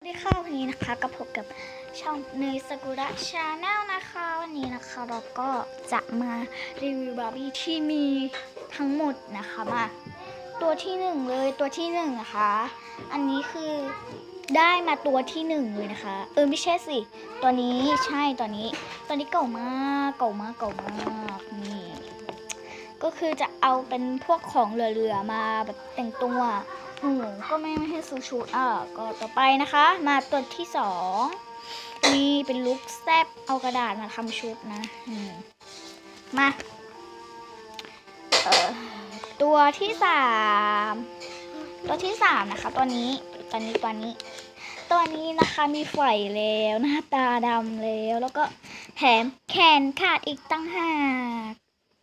สวัสดีค่ะวันนี้นะคะกับผมกับช่องเนยสกุระชาแนลนะคะวันนี้นะคะเราก็จะมารีวิวบาร์บี้ที่มีทั้งหมดนะคะมาตัวที่หนึ่งเลยตัวที่หนึ่งนะคะอันนี้คือได้มาตัวที่หนึ่งเลยนะคะไม่ใช่สิตัวนี้ใช่ตัวนี้เก่ามากนี่ก็คือจะเอาเป็นพวกของเหลือๆมาแบบแต่งตัวก็ไม่ให้ซื้อชุดก็ต่อไปนะคะมาตัวที่สองนี่เป็นลุคแซบเอากระดาษมาทำชุดนะมาตัวที่สามนะคะตัวนี้นะคะมีไฝแล้วหน้าตาดำแล้วก็แถมแขนขาดอีกตั้งหาก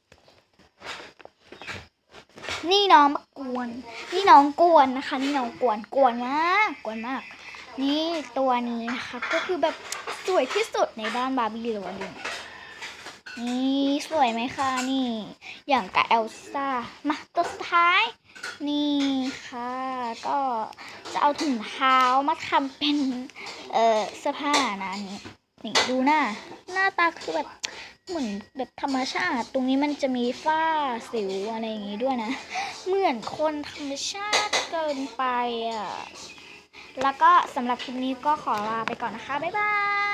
นี่น้องมากวนนี่น้องกวนนะคะนี่น้องกวนมากนี่ตัวนี้นะคะก็คือแบบสวยที่สุดในบ้านบาร์บี้เลยวันนี้นี่สวยไหมคะนี่อย่างกับเอลซ่ามาตัวสุดท้ายนี่ค่ะก็จะเอาถุงเท้ามาทำเป็นเสื้อผ้านะนี่ดูหน้าตาคือแบบเหมือนแบบธรรมชาติตรงนี้มันจะมีฝ้าสิวอะไรอย่างงี้ด้วยนะเหมือนคนธรรมชาติเกินไปแล้วก็สำหรับคลิปนี้ก็ขอลาไปก่อนนะคะบ๊ายบาย